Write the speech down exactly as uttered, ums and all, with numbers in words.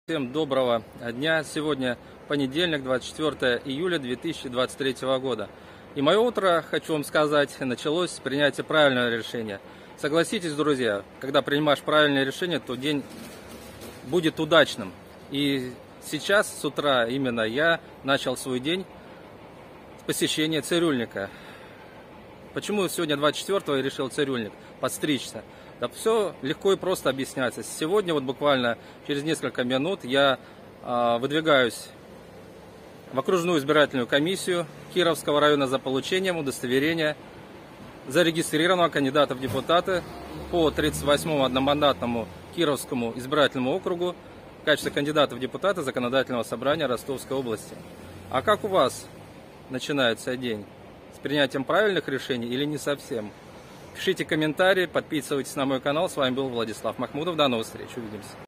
Всем доброго дня. Сегодня понедельник, двадцать четвёртое июля две тысячи двадцать третьего года. И мое утро, хочу вам сказать, началось с принятия правильного решения. Согласитесь, друзья, когда принимаешь правильное решение, то день будет удачным. И сейчас с утра именно я начал свой день с посещения цирюльника. Почему сегодня двадцать четвёртого я решил цирюльник подстричься? Да все легко и просто объясняется. Сегодня вот буквально через несколько минут я э, выдвигаюсь в окружную избирательную комиссию Кировского района за получением удостоверения зарегистрированного кандидата в депутаты по тридцать восьмому одномандатному Кировскому избирательному округу в качестве кандидата в депутаты Законодательного собрания Ростовской области. А как у вас начинается день? С принятием правильных решений или не совсем? Пишите комментарии, подписывайтесь на мой канал. С вами был Владислав Махмудов. До новых встреч. Увидимся.